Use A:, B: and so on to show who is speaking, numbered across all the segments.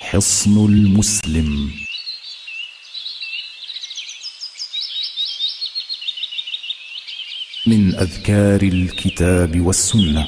A: حصن المسلم. من أذكار الكتاب والسنة.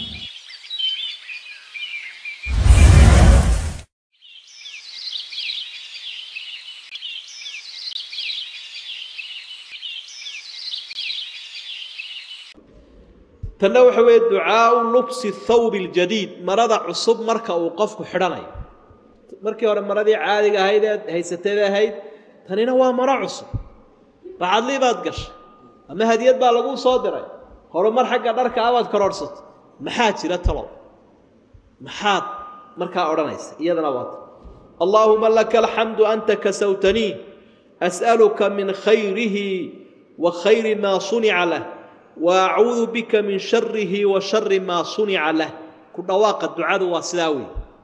B: تنوح دعاء لبس الثوب الجديد مرض عصب مركا وقفك حراني markii hore maradii caadiga ahayd haysateeda ahayd tanina waa maro cusub bacadli baad gashay ama hadiyad baa lagu soo diray horumar xagga dharka aad kororsato maxaa jira talo maxaad markaa oranaysa iyadana waad Allahumma lakal hamdu anta kasawtani as'aluka min khayrihi wa khayri ma suni'a lahu wa a'udhu bika min sharrihi wa sharri ma suni'a lahu ku dhawaaqa ducadu waa sidaawi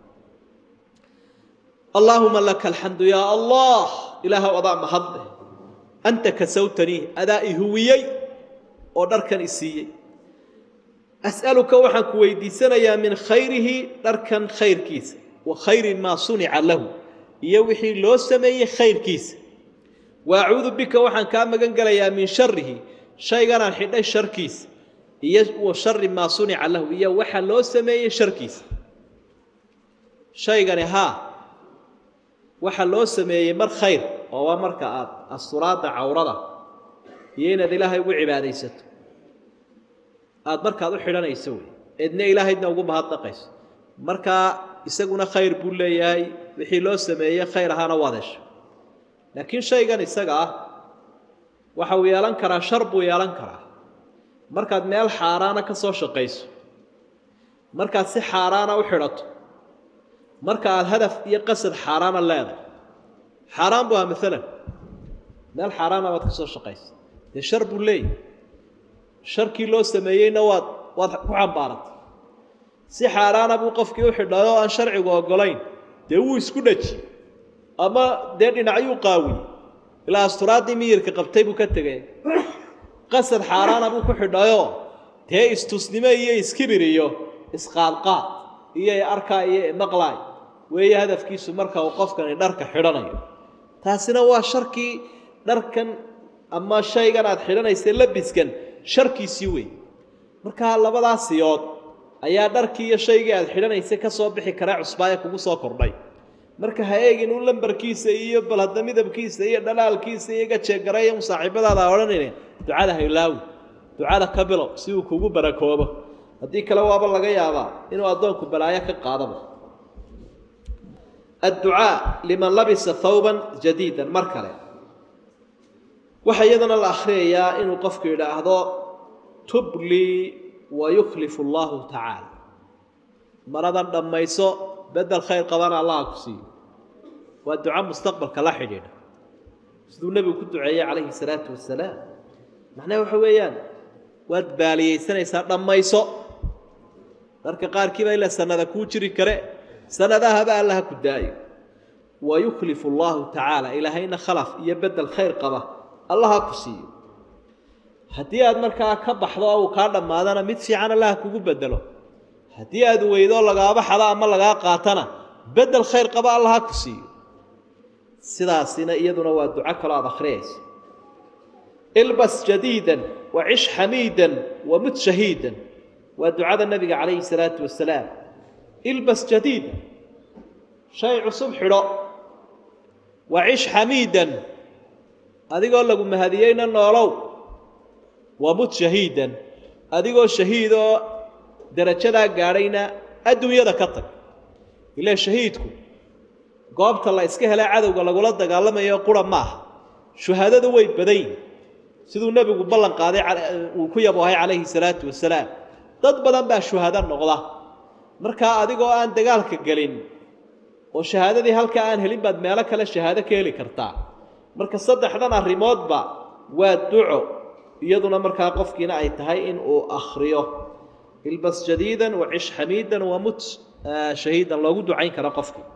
B: اللهم لك الحمد يا الله إله وضع محضه أنت كسوتني أدائي هويي ودركن إسيي أسألك وحنك ويدي سنة من خيره دركن خير كيس وخير ما صنع له يوحي لو سمي خير كيس وأعوذ بك وحنك أما قنقل يا من شره شيء قران حين شر كيس وشر ما صنع له يوحي لو سمي شر كيس شيء قران ها waxa loo sameeyay mar khayr oo waa marka aad asturaada awrada yeena ilaahay ugu cibaadeysato aad markaad u xiranayso eedna ilaahayna ugu mahadnaqayso marka isaguna khayr buu leeyahay wixii loo sameeyay khayr ahana wadesh laakiin shaygan isaga ah waxa uu yeelan karaa shar buu yeelan karaa markaad meel xaaraana ka soo shaqeyso markaad si xaaraana u xirato marka aad hadaf iyo qasad xaraam leedahay xaraam baa mesela meel xaraam aad ka soo shaqeyso de shar buu leeyahay sharkii loo sameeyayna waad ku xambaaratay si xaraam buu qofkii u xidhayo aan sharcigu ogolayn de uu isku dhaji ama de dhinacyo qaawi ila asturaadii miyirka qabtay buu ka tagay qasad xaraam buu ku xidhayo de istusnimo iyo iskibiriyo isqaalqaad iyo arka iyo maqlaay way hadafkiisu marka uu qofkan dharka xidhanayo taasina waa sharkii dharkan ama shaygan aad xidhanaysay labiskan sharkiisii weey marka labadaas siyood ayaa dharkii iyo shaygii aad xidhanaysay ka soo bixi kara cusbaaya kugu soo kordhay marka ha eegin uu lambarkiisa iyo balada midabkiisa iyo dhalaalkiisa iyo gajeegaray saaxiibadaada oranayeen ducada haylaawi ducada ka bilo si uu kugu barakoobo haddii kale waaba laga yaabaa inuu adoonku balaayo ka qaadabo الدعاء لمن لبس ثوبا جديدا مركله وحيدنا الاخريه انه قفك يراهدو تبلي ويخلف الله تعالى مرضا دميسو بدل خير قبنا الله كسي والدعاء مستقبل كلا خيدنا سيدو النبي كدعيه عليه الصلاه والسلام معناه وحويان واد باليسنيسا دميسو darka qaarkiiba ila sanada ku jiri kare sanadaha ba Allah ku daayo ويخلف الله تعالى إلهينا خلف يبدل خير قبه الله كسي هدي أد مركا كبحضا أو كان ما أنا متفي عن الله كوجو بدله هدي أد ويدو لقى بحضا أما لقى قاتنا بدل خير قبه الله كسي سدا سنا يدنا ودعاء كلا بخريس البس جديدا وعش حميدا ومت شهيدا ودعاء النبي عليه الصلاة والسلام البس جديدا شيء عصب حراء وعيش حميدا هذه قال لكم هذيين النارو ومت شهيدا هذه قال شهيدا درجة قارينا الدنيا ذكرتك إلا شهيدكم قابت الله إسكه لا عدو قال لك قال لما يقول معه شهادة ويد بدين سيدو النبي قبلا قاضي وكي أبوهي عليه الصلاة والسلام تضبطا بها الشهادة النغضة مركا هذه قال أن دقالك قلين وشهادة دي هل كان هلين بعد مالك لا شهادة كيلي كرتا مركز صدق حدنا الريموت با والدعو يدنا مركز قفكنا أي تهين أو أخريه البس جديدا وعش حميدا ومت شهيدا لو دعين كرا قفك